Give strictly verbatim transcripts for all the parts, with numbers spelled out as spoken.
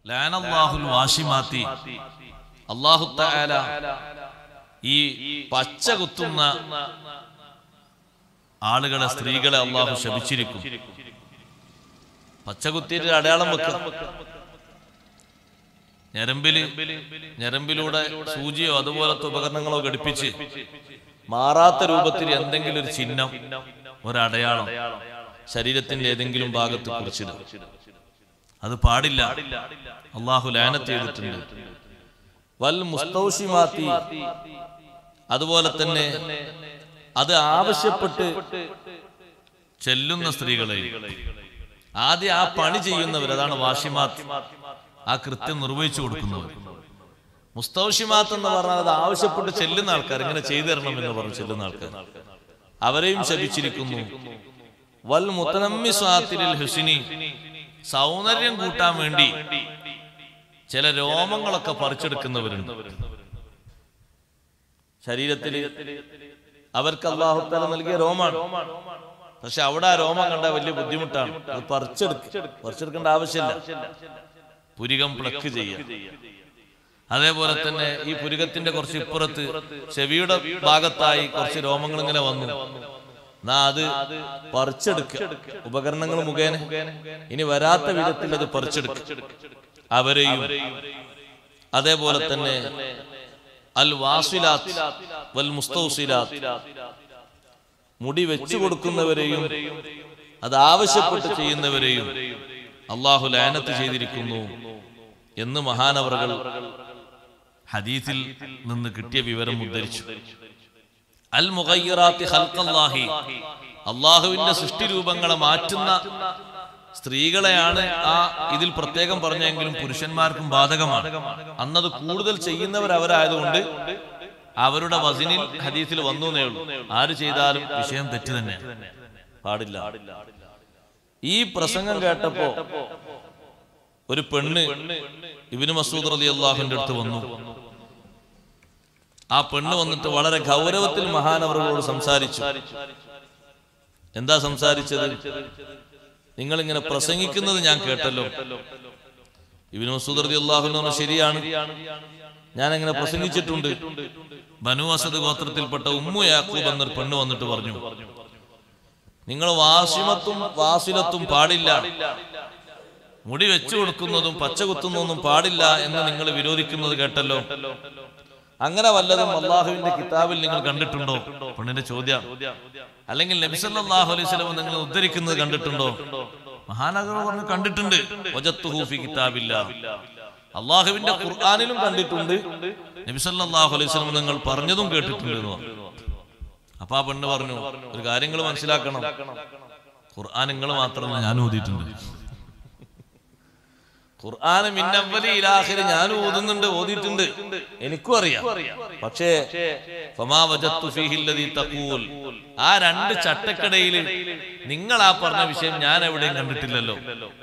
ലഅനല്ലാഹുൽ വാശിമാത്തി, അല്ലാഹു തആല ഈ പച്ച കുത്തുന്ന ആളുകളെ, സ്ത്രീകളെ അല്ലാഹു ശപിച്ചിരിക്കും. പച്ച കുത്തിയിട്ട് അടയാളം വെക്കുക, ഞരമ്പില് ഞരമ്പിലൂടെ സൂചിയോ അതുപോലത്തെ ഉപകരണങ്ങളോ ഘടിപ്പിച്ച് മാറാത്ത രൂപത്തിൽ എന്തെങ്കിലും ഒരു ചിഹ്നം, ഒരടയാളം ശരീരത്തിന്റെ ഏതെങ്കിലും ഭാഗത്ത് കുറിച്ചിടുക. അത് പാടില്ല, അല്ലാഹു ലഅനത്ത് ചെയ്തിട്ടുണ്ട്. വൽ മുസ്തൗസിമാത്തി, അതുപോലെ തന്നെ അത് ആവശ്യപ്പെട്ട് ചെല്ലുന്ന സ്ത്രീകളെ, ആദ്യം ആ പണി ചെയ്യുന്നവർ, അതാണ് വാശിമാത്ത്, ആ കൃത്യം നിർവഹിച്ചു കൊടുക്കുന്നവർ. മുസ്തൗഷിമാത്ത് എന്ന് പറഞ്ഞാൽ അത് ആവശ്യപ്പെട്ട് ചെല്ലുന്ന ആൾക്കാർ, ഇങ്ങനെ ചെയ്തു തരണം എന്ന് പറഞ്ഞ് ചെല്ലുന്ന ആൾക്കാർ, അവരെയും ശപിച്ചിരിക്കുന്നു. വൽ മുതനമ്മിസാത്തിൽ ഹുസ്നി, സൗന്ദര്യം കൂട്ടാൻ വേണ്ടി ചില രോമങ്ങളൊക്കെ പറിച്ചെടുക്കുന്നവരുണ്ട് ശരീരത്തിൽ. അവർക്ക് അല്ലാഹു തആല നൽകിയ രോമാണ്, പക്ഷെ അവിടെ ആ രോമം കണ്ടാൽ വലിയ ബുദ്ധിമുട്ടാണ്. അത് പറിച്ചെടുക്ക പറിച്ചെടുക്കേണ്ട ആവശ്യമില്ല. പുരികം പ്ലക്ക് ചെയ്യുക. അതേപോലെ തന്നെ ഈ പുരികത്തിന്റെ കുറച്ച് ഇപ്പുറത്ത് ചെവിയുടെ ഭാഗത്തായി കുറച്ച് രോമങ്ങൾ ഇങ്ങനെ വന്നു, എന്നാ അത് പറിച്ചെടുക്കുക ഉപകരണങ്ങൾ മുഖേന. ഇനി വരാത്ത വിധത്തിൽ അത് പറിച്ചെടുക്കുക അവരെയും. അതേപോലെ തന്നെ അൽ വാസിലാത്ത് വൽ മുസ്തൗസിലാത്ത്, മുടി വെച്ചു കൊടുക്കുന്നവരെയും അത് ആവശ്യപ്പെട്ട് ചെയ്യുന്നവരെയും അല്ലാഹു ലഅനത്ത് ചെയ്തിരിക്കുന്നു എന്ന് മഹാനവറുകൾ ഹദീസിൽ നിന്ന് കിട്ടിയ വിവരം ഉദ്ധരിച്ചു. അൽ മുഗയ്യിറാത്തി ഖൽഖല്ലാഹി, അല്ലാഹുവിന്റെ സൃഷ്ടി രൂപങ്ങളെ മാറ്റുന്ന സ്ത്രീകളെയാണ് ആ ഇതിൽ പ്രത്യേകം പറഞ്ഞെങ്കിലും പുരുഷന്മാർക്കും ബാധകമാണ്. അന്നത് കൂടുതൽ ചെയ്യുന്നവർ അവരായതുകൊണ്ട് അവരുടെ വസിനിൽ ഹദീസിൽ വന്നു എന്നേ ഉള്ളൂ. ആര് ചെയ്താലും വിഷയം തെറ്റ് തന്നെ, പാടില്ല. ഈ പ്രസംഗം കേട്ടപ്പോ ഒരു പെണ്ണ് ഇബ്നു മസ്ഊദ് റളിയല്ലാഹുവിന്റെ അടുത്ത് വന്നു. ആ പെണ്ണ് വന്നിട്ട് വളരെ ഗൗരവത്തിൽ മഹാനവറുകളോട് സംസാരിച്ചു. എന്താ സംസാരിച്ചത്? നിങ്ങൾ ഇങ്ങനെ പ്രസംഗിക്കുന്നത് ഞാൻ കേട്ടല്ലോ. ഇബ്നു മസ്ഊദ് റളിയല്ലാഹു അൻഹു പറഞ്ഞു, ശരിയാണ്, ഞാൻ അങ്ങനെ പ്രസംഗിച്ചിട്ടുണ്ട്. ബനു അസദ് ഗോത്രത്തിൽപ്പെട്ട ഉമ്മു യാക്കൂബ് എന്നൊരു പെണ്ണ് വന്നിട്ട് പറഞ്ഞു, നിങ്ങൾ വാസിമത്തും വാസിലത്തും പാടില്ല, മുടി വെച്ചു കൊടുക്കുന്നതും പച്ച കുത്തുന്നതൊന്നും പാടില്ല എന്ന് നിങ്ങൾ വിരോധിക്കുന്നത് കേട്ടല്ലോ. അങ്ങനെ വല്ലതും അല്ലാഹുവിന്റെ കിതാബിൽ നിങ്ങൾ കണ്ടിട്ടുണ്ടോ? പെണ്ണിന്റെ ചോദ്യം. അല്ലെങ്കിൽ നബി സല്ലല്ലാഹു അലൈഹി വസല്ലം നിങ്ങൾ ഉദ്ധരിക്കുന്നത് കണ്ടിട്ടുണ്ടോ? മഹാനവറുകൾ പറഞ്ഞു, കണ്ടിട്ടുണ്ട്. വജത്തുഹു ഫി കിതാബില്ലാഹ്, അല്ലാഹുവിന്റെ ഖുർആനിലും കണ്ടിട്ടുണ്ട്, നബി സല്ലല്ലാഹു അലൈഹി വസല്ലം നിങ്ങൾ പറഞ്ഞതും കേട്ടിട്ടുണ്ട് എന്ന് പറഞ്ഞു. അപ്പൊ ആ പെണ്ണ് പറഞ്ഞു, ഒരു കാര്യങ്ങൾ മനസ്സിലാക്കണം, ഖുർആൻ നിങ്ങൾ മാത്രമല്ല ഞാൻ ഓതിയിട്ടുണ്ട്. ഖുർആൻ മിന്നവ്വലി ഇലാ ആഖിരി ഞാൻ ഓതുന്നുണ്ട്, ഓതിയിട്ടുണ്ട്, എനിക്കും അറിയാം. പക്ഷേ ഫമാ വജത്തു ഫീഹി അല്ലദീ തഖൂൽ, ആ രണ്ട് ചട്ടക്കടയിൽ നിങ്ങൾ ആ പറഞ്ഞ വിഷയം ഞാൻ എവിടെയും കണ്ടിട്ടില്ലല്ലോ.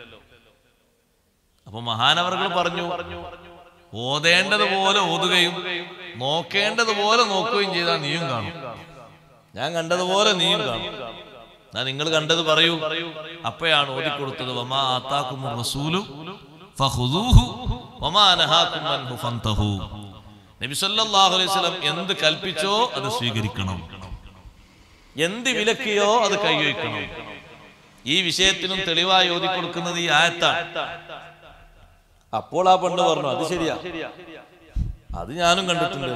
അപ്പൊ മഹാനവറുകൾ പറഞ്ഞു, ഓതേണ്ടതുപോലെ ഓതുകയും നോക്കേണ്ടതുപോലെ നോക്കുകയും ചെയ്താൽ നീയും കാണും, ഞാൻ കണ്ടതുപോലെ നീയും കാണും. ഞാൻ നിങ്ങൾ കണ്ടത് പറയൂ. അപ്പോഴാണ് ഓതിക്കൊടുത്തത്, വമാ ആതാകുമുർ റസൂലു ഫഖുദൂഹു വമാ നഹാകും അൻഹു ഫന്തഹു. നബി സല്ലല്ലാഹു അലൈഹി വസല്ലം എന്ത് കൽപ്പിച്ചോ അത് സ്വീകരിക്കണം, എന്ത് വിലക്കിയോ അത് കൈവയ്ക്കണം. ഈ വിഷയത്തിനും തെളിവായി ഓതിക്കൊടുക്കുന്നത് ഈ ആയത്താണ്. അപ്പോൾ ആ പെണ്ണ് പറഞ്ഞു, അത് ശരിയാ, അത് ഞാനും കണ്ടിട്ടുണ്ട്,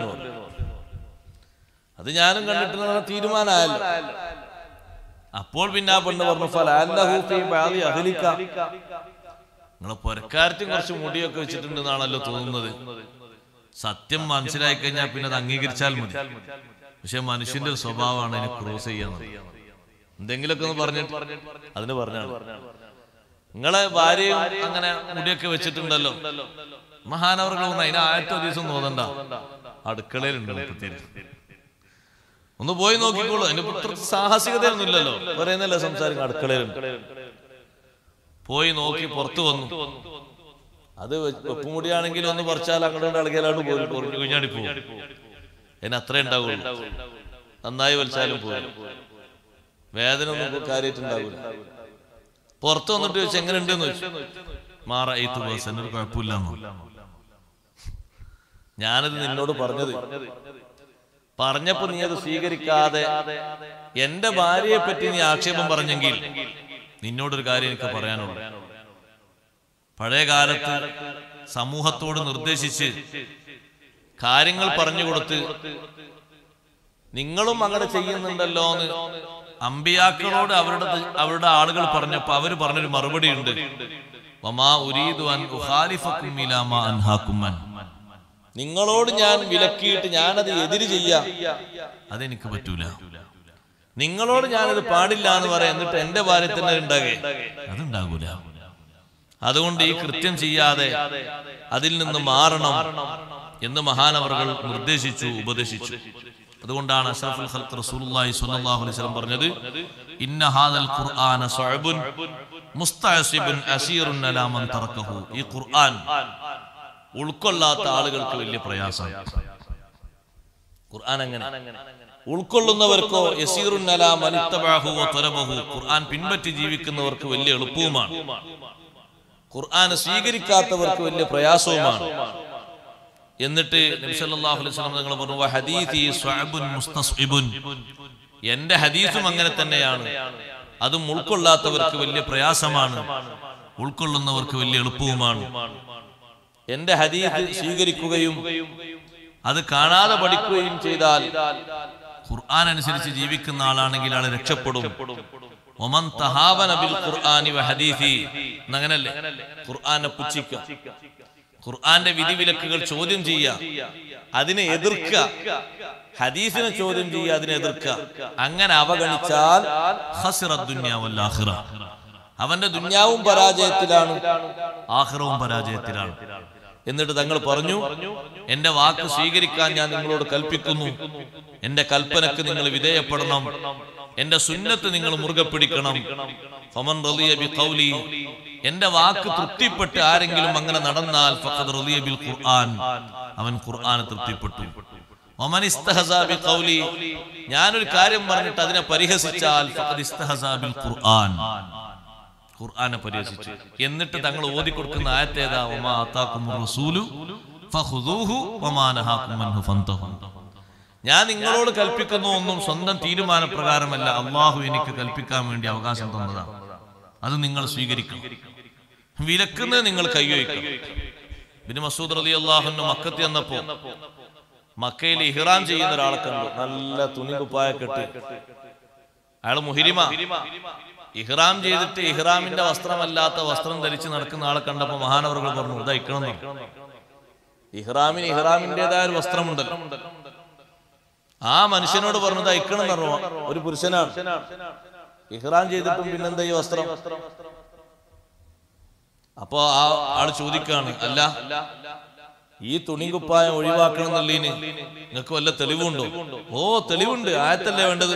അത് ഞാനും കണ്ടിട്ടുള്ള തീരുമാനമായല്ലോ. അപ്പോൾ പിന്നെ ആ പെണ്ണ് പറഞ്ഞു, ഫലഅല്ലഹു ഫീ ബഅദി അഹ്ലിക, നിങ്ങളെ പൊരക്കാരത്തും കുറച്ച് മുടിയൊക്കെ വെച്ചിട്ടുണ്ടെന്നാണല്ലോ തോന്നുന്നത്. സത്യം മനസ്സിലായി കഴിഞ്ഞാൽ പിന്നെ അത് അംഗീകരിച്ചാൽ മതി. പക്ഷെ മനുഷ്യന്റെ ഒരു സ്വഭാവമാണ് അതിനെ ക്രോസ് ചെയ്യാൻ. എന്തെങ്കിലുമൊക്കെ ഒന്ന് പറഞ്ഞിട്ട് അതിന് പറഞ്ഞാണ്, നിങ്ങളെ ഭാര്യയും അങ്ങനെ മുടിയൊക്കെ വെച്ചിട്ടുണ്ടല്ലോ. മഹാനവറുകൾ ഒന്ന് അതിന് ആയിരത്തോ ദിവസം തോന്നണ്ട, അടുക്കളയിലുണ്ട്, ഒന്ന് പോയി നോക്കിക്കോളൂ. അതിന്റെ പുത്ര സാഹസികതയൊന്നും ഇല്ലല്ലോ, പറയുന്നല്ലേ സംസാരിക്കും. അടുക്കളയിലുണ്ട്, പോയി നോക്കി പുറത്തു വന്നു. അത് വെപ്പുമുടിയാണെങ്കിൽ ഒന്ന് പറിച്ചാൽ അങ്ങോട്ട് ഇളകിയാലാണ് പോയി കുഞ്ഞാടി പോകും. അതിന് അത്രേ ഉണ്ടാവുള്ളൂ. നന്നായി വലിച്ചാലും പോയി, വേദന ഒന്നും കാര്യമായിട്ടുണ്ടാവില്ല. പുറത്ത് വന്നിട്ട് ചോദിച്ചു എങ്ങനെ ഉണ്ടെന്ന് ചോദിച്ചു. മാറയിത്തു ബസൻ, ഒരു കുഴപ്പമില്ലെന്നോ. ഞാനത് നിന്നോട് പറഞ്ഞത് പറഞ്ഞപ്പോ നീ അത് സ്വീകരിക്കാതെ എന്റെ ഭാര്യയെ പറ്റി നീ ആക്ഷേപം പറഞ്ഞെങ്കിൽ നിന്നോടൊരു കാര്യം എനിക്ക് പറയാനുള്ളൂ. പഴയ കാലത്ത് സമൂഹത്തോട് നിർദ്ദേശിച്ച് കാര്യങ്ങൾ പറഞ്ഞു കൊടുത്ത് നിങ്ങളും അങ്ങനെ ചെയ്യുന്നുണ്ടല്ലോ എന്ന് അമ്പിയാക്കളോട് അവരുടെ അവരുടെ ആളുകൾ പറഞ്ഞപ്പോ അവര് പറഞ്ഞൊരു മറുപടി ഉണ്ട്. നിങ്ങളോട് ഞാൻ വിലക്കിയിട്ട് ഞാനത് എതിര് ചെയ്യാം, അതെനിക്ക് പറ്റൂല. നിങ്ങളോട് ഞാനത് പാടില്ല എന്ന് പറയാം, എന്നിട്ട് എന്റെ ഭാര്യ തന്നെ ഉണ്ടാകെ, അതുണ്ടാകൂല. അതുകൊണ്ട് ഈ കൃത്യം ചെയ്യാതെ അതിൽ നിന്ന് മാറണം എന്ന് മഹാനവറുകൾ നിർദ്ദേശിച്ചു, ഉപദേശിച്ചു. അതുകൊണ്ടാണ് അഷ്റഫുൽ ഖൽഖ് റസൂലുള്ളാഹി സ്വല്ലല്ലാഹു അലൈഹി വസല്ലം പറഞ്ഞത്, ഇന്ന ഹാദൽ ഖുർആന സഅബുൻ മുസ്തഅസിബുൻ അസീറുൻ അലാ മൻ തറക്കഹു. ഈ ഖുർആൻ ഉൾക്കൊള്ളാത്ത ആളുകൾക്ക് വലിയ പ്രയാസമാണ്. ഖുർആൻ അങ്ങനെ ഉൾക്കൊള്ളുന്നവർക്കോ യസീറുൻ അലാ മൻ ഇത്തബഅഹു വ തലബഹു, ഖുർആൻ പിൻപറ്റി ജീവിക്കുന്നവർക്ക് വലിയ എളുപ്പവുമാണ്. ഖുർആൻ സ്വീകരിക്കാത്തവർക്ക് വലിയ പ്രയാസവുമാണ്. എന്നിട്ട് നബി സല്ലല്ലാഹു അലൈഹി വസല്ലം തങ്ങൾ പറഞ്ഞു, വഹദീഥി സ്വഅബുൻ മുസ്തസ്ഇബുൻ, എന്റെ ഹദീസും അങ്ങനെ തന്നെയാണ്, അതും ഉൾക്കൊള്ളാത്തവർക്ക് വലിയ പ്രയാസമാണ്, ഉൾക്കൊള്ളുന്നവർക്ക് വലിയ എളുപ്പവുമാണ്. എന്റെ ഹദീസ് സ്വീകരിക്കുകയും അത് കാണാതെ പഠിക്കുകയും ചെയ്താൽ ഖുർആൻ അനുസരിച്ച് ജീവിക്കുന്ന ആളാണെങ്കിൽ ആൾ രക്ഷപ്പെടും. ഒമൻ തഹാവന ബിൽ ഖുർആനി വഹദീഥി, അങ്ങനല്ലേ ഖുർആനെ പുച്ഛിക്കുക, ഖുർആന്റെ വിധിവിലക്കുകൾ ചോദ്യം ചെയ്യുക, അതിനെ എതിർക്കുക, ഹദീസിനെ ചോദ്യം ചെയ്യുക, അതിനെ എതിർക്കുക, അങ്ങനെ അവഗണിച്ചാൽ ഖസിറദ് ദുനിയ വൽ ആഖിറ, അവന്റെ ദുനിയാവും പരാജയത്തിലാണ് ആഖിറവും പരാജയത്തിലാണ്. എന്നിട്ട് തങ്ങൾ പറഞ്ഞു, എന്റെ വാക്ക് സ്വീകരിക്കാൻ ഞാൻ നിങ്ങളോട് കൽപ്പിക്കുന്നു, എന്റെ കൽപ്പനക്ക് നിങ്ങൾ വിധേയപ്പെടണം, എന്റെ സുന്നത്ത് നിങ്ങൾ മുറുകെ പിടിക്കണം. ഫമൻ റളിയ ബിഖൗലി, എന്റെ വാക്ക് തൃപ്തിപ്പെട്ട് ആരെങ്കിലും അങ്ങനെ നടന്നാൽ ഫഖദ് റളിയ ബിൽ ഖുർആൻ, അവൻ ഖുർആനെ തൃപ്തിപ്പെട്ടു. വമൻ ഇസ്തഹസാ ബിഖൗലി, ഞാനൊരു കാര്യം പറഞ്ഞിട്ട് അതിനെ പരിഹസിച്ചാൽ ഫഖദ് ഇസ്തഹസാ ബിൽ ഖുർആൻ, ഖുർആനെ പരിഹസിച്ചു. എന്നിട്ട് തങ്ങൾ ഓതി കൊടുക്കുന്ന ആയത്ത് ഏതാ? വമാ ആതാകുമുർ റസൂലു ഫഖുദൂഹു വമാ നഹാകും അൻഹു ഫന്തഹു. ഞാൻ നിങ്ങളോട് കൽപ്പിക്കുന്ന ഒന്നും സ്വന്തം തീരുമാനപ്രകാരമല്ല, അള്ളാഹു എനിക്ക് കൽപ്പിക്കാൻ വേണ്ടി അവകാശം തന്നതാണ്, അത് നിങ്ങൾ സ്വീകരിക്കണം. വിലക്കുന്നത് നിങ്ങൾ കൈയൊഴിക്കണം. ഇബ്നു മസ്ഊദ് റളിയല്ലാഹു അൻഹു മക്കത്ത് ചെന്നപ്പോ മക്കയിൽ ഇഹ്റാം ചെയ്യുന്ന ഒരാളെ കണ്ടു, നല്ല തുണി കുപ്പായൊക്കെ ഇട്ട്. അയാൾ മുഹ്രിമ, ഇഹ്റാം ചെയ്തിട്ട് ഇഹ്റാമിന്റെ വസ്ത്രമല്ലാത്ത വസ്ത്രം ധരിച്ച് നടക്കുന്ന ആളെ കണ്ടപ്പോ മഹാനവറുകൾ പറഞ്ഞു, ഇതാ ഇക്കണം. ഇഹ്റാമിന് ഇഹ്റാമിന്റേതായ ഒരു വസ്ത്രമുണ്ടല്ലോ. ആ മനുഷ്യനോട് പറഞ്ഞത് അയക്കണം എന്ന് പറഞ്ഞു. ഒരു പുരുഷനാണ്, ഇഹ്റാം ചെയ്തിട്ടും പിന്നെന്താ ഈ വസ്ത്രം? അപ്പൊ ആ ആള് ചോദിക്കാണ്, അല്ല ഈ തുണി കുപ്പായം ഒഴിവാക്കണം എന്നുള്ളതിന് നിങ്ങൾക്ക് വല്ല തെളിവുണ്ടോ? ഓ തെളിവുണ്ട്, ആയത്തല്ലേ വേണ്ടത്.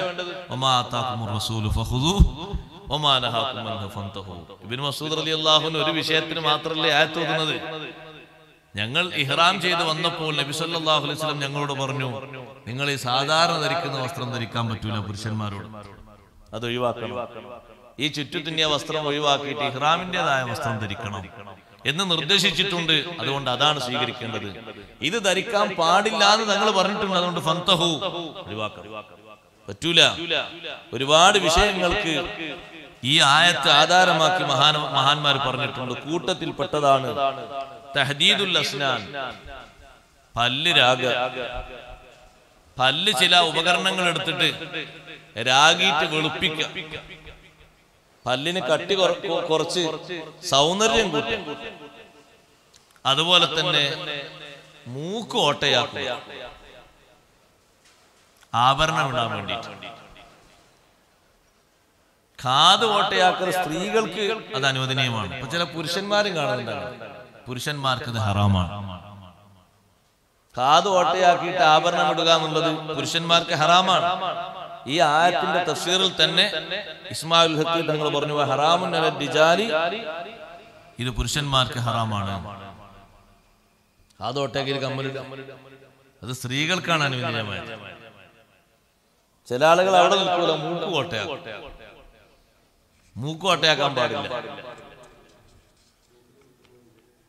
ഇബ്നു മസ്ഊദ് റളിയല്ലാഹു അൻഹു ഒരു വിഷയത്തിന് മാത്രമല്ലേ ആയത്ത് ഓതുന്നത്. ഞങ്ങൾ ഇഹ്റാം ചെയ്ത് വന്നപ്പോൾ നബി സല്ലല്ലാഹു അലൈഹി വസല്ലം ഞങ്ങളോട് പറഞ്ഞു, നിങ്ങൾ ഈ സാധാരണ ധരിക്കുന്ന വസ്ത്രം ധരിക്കാൻ പറ്റൂല പുരുഷന്മാരോട്, അത് ഒഴിവാക്കണം, ഈ ചുറ്റുതുന്നിയ വസ്ത്രം ഒഴിവാക്കിയിട്ട് ഇഹ്റാമിന്റേതായ വസ്ത്രം ധരിക്കണം എന്ന് നിർദ്ദേശിച്ചിട്ടുണ്ട്. അതുകൊണ്ട് അതാണ് സ്വീകരിക്കേണ്ടത്. ഇത് ധരിക്കാൻ പാടില്ല എന്ന് തങ്ങൾ പറഞ്ഞിട്ടുണ്ട്. അതുകൊണ്ട് ഫന്തഹു, ഒഴിവാക്കണം, പറ്റൂല. ഒരുപാട് വിഷയങ്ങൾക്ക് ഈ ആയത്ത് ആധാരമാക്കി മഹാൻ മഹാന്മാർ പറഞ്ഞിട്ടുണ്ട്. കൂട്ടത്തിൽപ്പെട്ടതാണ് തഹദീദുൽ അസ്നാൻ, പല്ല് രാഗ. പല്ല് ചില ഉപകരണങ്ങൾ എടുത്തിട്ട് രാഗിയിട്ട് വെളുപ്പിക്ക, പല്ലിന് കട്ടി കുറച്ച് സൗന്ദര്യം കൂട്ടും. അതുപോലെ തന്നെ മൂക്ക് ഓട്ടയാക്കുക, ആഭരണം ഇടാൻ വേണ്ടിയിട്ട്. കാത് ഓട്ടയാക്കുന്ന സ്ത്രീകൾക്ക് അത് അനുവദനീയമാണ്. ഇപ്പൊ ചില പുരുഷന്മാരും കാണുന്നുണ്ടാകും, പുരുഷന്മാർക്ക് അത് ഹറാമാണ്. കാത് ഓട്ടയാക്കിയിട്ട് ആഭരണം ഇടുക എന്നുള്ളത് പുരുഷന്മാർക്ക് ഹറാമാണ്. ഈ ആയത്തിന്റെ തഫ്സീറിൽ തന്നെ ഇസ്മാഉൽ ഹഖ് തങ്ങൾ പറഞ്ഞു, ഹറാമുൻ അലൽ റിജാലി, ഇത് പുരുഷന്മാർക്ക് ഹറാമാണ്. കാത് ഓട്ടയാക്കി കമ്മലിടുക അത് സ്ത്രീകൾക്കാണ് അനുവദനീയമായത്. ചില ആളുകൾ അവിടെ നിൽക്കൂല, മൂക്ക് ഓട്ടയാക്കും. മൂക്ക് ഓട്ടയാക്കാൻ പാടില്ല.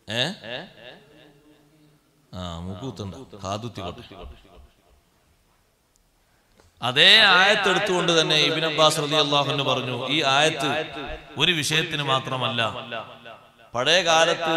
ഏ ആ മൂക്കൂത്തുണ്ട് കാതുത്തിക്കോട്ടെ. അതേ ആയത്ത് എടുത്തുകൊണ്ട് തന്നെ ഇബ്നു അബ്ബാസ് റളിയല്ലാഹു അൻഹു പറഞ്ഞു, ഈ ആയത്ത് ഒരു വിഷയത്തിന് മാത്രമല്ല, പഴയ കാലത്ത്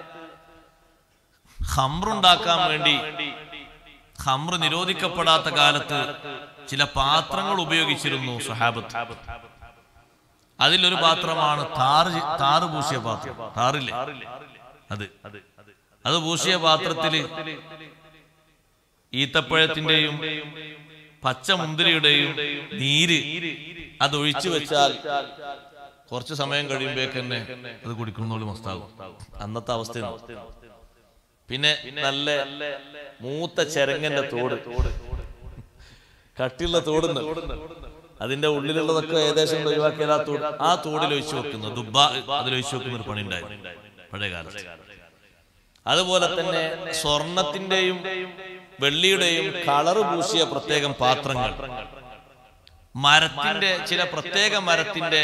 ഖംറുണ്ടാക്കാൻ വേണ്ടി, ഖംറ് നിരോധിക്കപ്പെടാത്ത കാലത്ത് ചില പാത്രങ്ങൾ ഉപയോഗിച്ചിരുന്നു സ്വഹാബത്ത്. അതിലൊരു പാത്രമാണ് താറ് താറ് പൂശിയ പാത്രം. താറില്ലേ, അത് അത് പൂശിയ പാത്രത്തില് ഈത്തപ്പഴത്തിന്റെയും പച്ചമുന്തിരിയുടെയും നീര് അതൊഴിച്ചു വെച്ചാൽ കുറച്ചു സമയം കഴിയുമ്പോഴേക്ക് തന്നെ അത് കുടിക്കുന്നോളൂ മസ്താകും. അന്നത്തെ അവസ്ഥയാണ്. പിന്നെ നല്ല മൂത്ത ചെരങ്ങന്റെ തോട്, കട്ടിയുള്ള തോടുണ്ട്, അതിന്റെ ഉള്ളിലുള്ളതൊക്കെ ഏകദേശം ഒഴിവാക്കിയാൽ ആ തോട് ആ തോടിൽ ഒഴിച്ചു വെക്കുന്നു, ദുബ അതിലൊഴിച്ചു വെക്കുന്ന ഒരു പണി ഉണ്ടായിരുന്നു പഴയ കാലത്ത്. അതുപോലെ തന്നെ സ്വർണത്തിന്റെയും വെള്ളിയുടെയും കളറ് പൂശിയ പ്രത്യേകം പാത്രങ്ങൾ, മരത്തിന്റെ ചില പ്രത്യേക മരത്തിന്റെ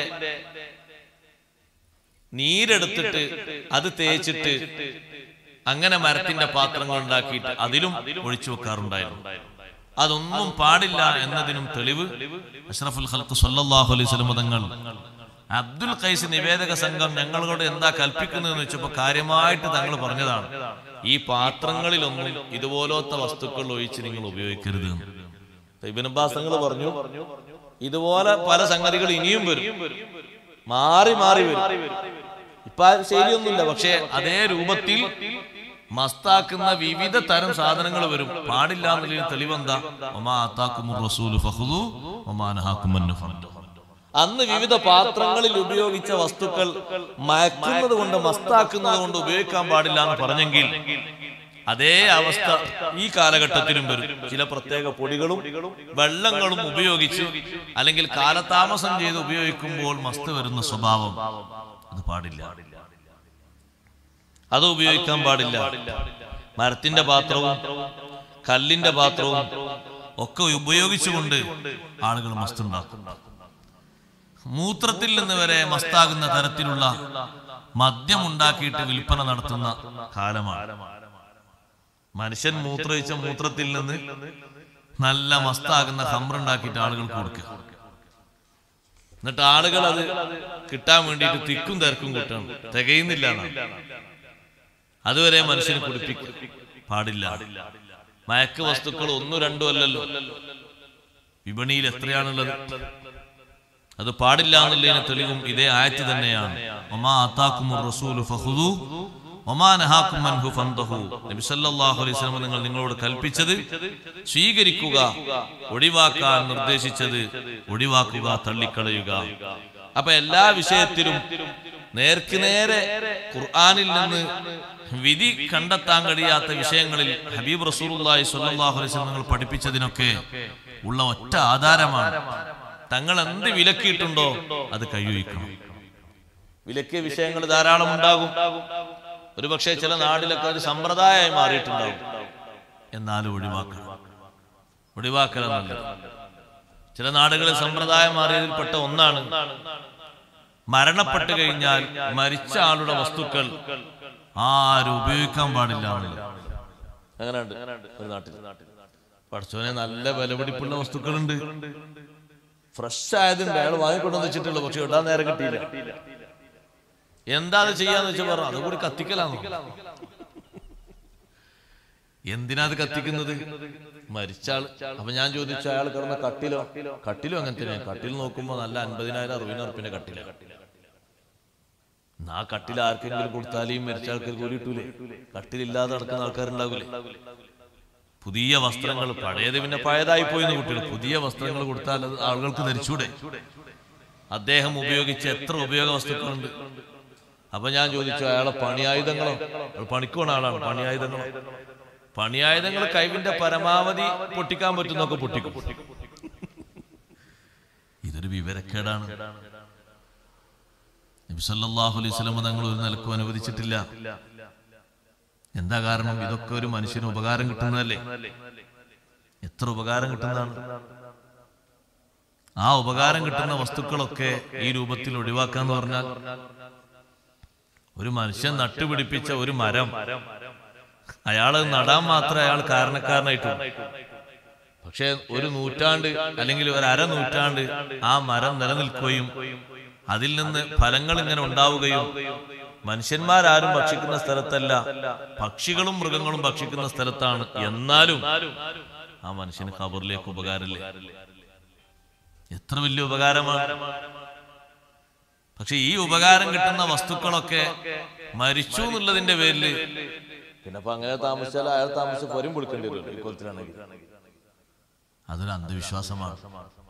നീരെടുത്തിട്ട് അത് തേച്ചിട്ട് അങ്ങനെ മരത്തിന്റെ പാത്രങ്ങൾ ഉണ്ടാക്കിയിട്ട് അതിലും ഒഴിച്ചു വെക്കാറുണ്ടായിരുന്നു. അതൊന്നും പാടില്ല എന്നതിനും തെളിവ് അഷ്റഫുൽ ഖൽഖ് സ്വല്ലല്ലാഹു അലൈഹി വസല്ലം തങ്ങൾ അബ്ദുൽ ഖൈസ് നിവേദക സംഘം ഞങ്ങളോട് എന്താ കൽപ്പിക്കുന്നതെന്ന് വെച്ചപ്പോ കാര്യമായിട്ട് തങ്ങൾ പറഞ്ഞതാണ്, ഈ പാത്രങ്ങളിലൊന്നും ഇതുപോലത്തെ വസ്തുക്കൾ ഒഴിച്ച് നിങ്ങൾ ഉപയോഗിക്കരുത്. ഇബ്നു അബ്ബാസ് തങ്ങൾ പറഞ്ഞു, ഇതുപോലെ പല സംഗതികൾ ഇനിയും വരും, മാറി മാറി വരും. ഇപ്പൊ ശരിയൊന്നുമില്ല, പക്ഷെ അതേ രൂപത്തിൽ മസ്താക്കുന്ന വിവിധ തരം സാധനങ്ങൾ വരും. പാടില്ല എന്നുള്ളതിന് തെളിവെന്താ? അന്ന് വിവിധ പാത്രങ്ങളിൽ ഉപയോഗിച്ച വസ്തുക്കൾ മയക്കുന്നത് കൊണ്ട്, മസ്താക്കുന്നത് കൊണ്ട് ഉപയോഗിക്കാൻ പാടില്ല എന്ന് പറഞ്ഞെങ്കിൽ അതേ അവസ്ഥ ഈ കാലഘട്ടത്തിലും വരും. ചില പ്രത്യേക പൊടികളും വെള്ളങ്ങളും ഉപയോഗിച്ച് അല്ലെങ്കിൽ കാലതാമസം ചെയ്ത് ഉപയോഗിക്കുമ്പോൾ മസ്ത് വരുന്ന സ്വഭാവം, അത് പാടില്ല, അത് ഉപയോഗിക്കാൻ പാടില്ല. മരത്തിന്റെ പാത്രവും കല്ലിന്റെ പാത്രവും ഒക്കെ ഉപയോഗിച്ചുകൊണ്ട് ആളുകൾ മസ്തുണ്ടാക്കും. മൂത്രത്തിൽ നിന്ന് വരെ മസ്താകുന്ന തരത്തിലുള്ള മദ്യം ഉണ്ടാക്കിയിട്ട് വിൽപ്പന നടത്തുന്ന കാലമാണ്. മനുഷ്യൻ മൂത്രയിച്ച മൂത്രത്തിൽ നിന്ന് നല്ല മസ്താകുന്ന ഖംറുണ്ടാക്കിയിട്ട് ആളുകൾക്ക് കൊടുക്കുക. എന്നിട്ട് ആളുകൾ അത് കിട്ടാൻ വേണ്ടിയിട്ട് തിക്കും തിരക്കും കിട്ടണം, തികയുന്നില്ല. അതുവരെ മനുഷ്യന് കുടിപ്പിക്കും പാടില്ല. മയക്ക് വസ്തുക്കൾ ഒന്നും രണ്ടും അല്ലല്ലോ, വിപണിയിൽ എത്രയാണുള്ളത്. അത് പാടില്ല എന്നുള്ളതിന് തെളിവും ഇതേ ആയത്ത് തന്നെയാണ്. വമാ ആതാകുമുർ റസൂലു ഫഖുദൂ വമാ നഹാകും അൻഹു ഫന്തഹൂ. നബി സല്ലല്ലാഹു അലൈഹി വസല്ലം നിങ്ങൾ നിങ്ങളോട് കൽപ്പിച്ചത് സ്വീകരിക്കുക, ഒഴിവാക്കാൻ നിർദ്ദേശിച്ചത് ഒഴിവാക്കുക, തള്ളിക്കളയുക. അപ്പൊ എല്ലാ വിഷയത്തിലും നേർക്ക് നേരെ ഖുർആനിൽ നിന്ന് വിധി കണ്ടെത്താൻ കഴിയാത്ത വിഷയങ്ങളിൽ ഹബീബ് റസൂലുള്ളാഹി സ്വല്ലല്ലാഹു അലൈഹി വസല്ലം നിങ്ങൾ പഠിപ്പിച്ചതിനൊക്കെ ഉള്ള ഒറ്റ ആധാരമാണ്, തങ്ങൾ എന്ത് വിലക്കിയിട്ടുണ്ടോ അത് കൈയൊഴിക്കണം. വിലക്കിയ വിഷയങ്ങൾ ധാരാളം ഉണ്ടാകും. ഒരുപക്ഷെ ചില നാട്ടിലൊക്കെ ഒരു സമ്പ്രദായമായി മാറിയിട്ടുണ്ടാകും. എന്നാലും ഒഴിവാക്കണം, ഒഴിവാക്കലെന്നല്ല. ചില നാടുകളിൽ സമ്പ്രദായം മാറിയതിൽപ്പെട്ട ഒന്നാണ് മരണപ്പെട്ടു കഴിഞ്ഞാൽ മരിച്ച ആളുടെ വസ്തുക്കൾ ആരും ഉപയോഗിക്കാൻ പാടില്ല. അങ്ങനെയുണ്ട് ഒരു നാട്ടിൽ. പഠിച്ചോനെ നല്ല വിലപിടിപ്പുള്ള വസ്തുക്കളുണ്ട്, ഫ്രഷ് ആയതുണ്ട്, അയാൾ വാങ്ങിക്കൊണ്ടെന്ന് വെച്ചിട്ടുള്ളൂ, പക്ഷെ ഇടാൻ നേരം കിട്ടിയില്ല. എന്താ അത് ചെയ്യാന്ന് വെച്ചാൽ പറഞ്ഞു, അതുകൂടി കത്തിക്കലാണോ? എന്തിനാ അത് കത്തിക്കുന്നത്? മരിച്ചാൾ. അപ്പൊ ഞാൻ ചോദിച്ചു, അയാൾ കിടന്ന കട്ടിലോ? കട്ടിലും അങ്ങനെ തന്നെ. കട്ടിൽ നോക്കുമ്പോ നല്ല അൻപതിനായിരം അറുപതിനായിരം റുപ്യന്റെ കട്ടില. ആ കട്ടിൽ ആർക്കെങ്കിലും കൊടുത്താലും മരിച്ച ആൾക്കാർ കൂടി കിട്ടൂലേ? കട്ടിലില്ലാതെ നടക്കുന്ന ആൾക്കാരുണ്ടാവൂലേ? പുതിയ വസ്ത്രങ്ങൾ, പഴയത് പിന്നെ പഴയതായി പോയിന്ന് കുട്ടികൾ, പുതിയ വസ്ത്രങ്ങൾ കൊടുത്താൽ അത് ആളുകൾക്ക് ധരിച്ചൂടെ? അദ്ദേഹം ഉപയോഗിച്ച എത്ര ഉപയോഗ വസ്തുക്കളുണ്ട്. അപ്പൊ ഞാൻ ചോദിച്ചു, അയാളെ പണിയായുധങ്ങളോ? പണിക്കുവാണ് ആളാണ്. പണിയായുധങ്ങളോ? പണിയായുധങ്ങൾ കൈവിന്റെ പരമാവധി പൊട്ടിക്കാൻ പറ്റുന്നൊക്കെ പൊട്ടിക്കും. ഇതൊരു വിവരക്കേടാണ്. നബി സല്ലല്ലാഹു അലൈഹി വസല്ലം തങ്ങൾ ഒരു നിലക്കും അനുവദിച്ചിട്ടില്ല. എന്താ കാരണം? ഇതൊക്കെ ഒരു മനുഷ്യന് ഉപകാരം കിട്ടുന്നതല്ലേ? എത്ര ഉപകാരം കിട്ടുന്നതാണ്. ആ ഉപകാരം കിട്ടുന്ന വസ്തുക്കളൊക്കെ ഈ രൂപത്തിൽ ഒഴിവാക്കാന്ന് പറഞ്ഞാൽ ഒരു മനുഷ്യൻ നട്ടുപിടിപ്പിച്ച ഒരു മരം, അയാള് നടാൻ മാത്രമേ അയാൾ കാരണക്കാരനായിട്ടുള്ളൂ. പക്ഷെ ഒരു നൂറ്റാണ്ട് അല്ലെങ്കിൽ ഒരു അര നൂറ്റാണ്ട് ആ മരം നിലനിൽക്കുകയും അതിൽ നിന്ന് ഫലങ്ങൾ ഇങ്ങനെ ഉണ്ടാവുകയും മനുഷ്യന്മാരാരും ഭക്ഷിക്കുന്ന സ്ഥലത്തല്ല, പക്ഷികളും മൃഗങ്ങളും ഭക്ഷിക്കുന്ന സ്ഥലത്താണ്. എന്നാലും ആ മനുഷ്യന് ഖബറിലേക്ക് ഉപകാരമില്ലേ? എത്ര വലിയ ഉപകാരമാണ്. പക്ഷെ ഈ ഉപകാരം കിട്ടുന്ന വസ്തുക്കളൊക്കെ മരിച്ചു എന്നുള്ളതിന്റെ പേരില് പിന്നെ അപ്പൊ അങ്ങനെ താമസിച്ചാൽ അയാൾ താമസിച്ച് പൊരും പൊളിക്കേണ്ടി വരും. ഈ കൊലത്തിലാണെങ്കിൽ അതൊരു അന്ധവിശ്വാസമാണ്.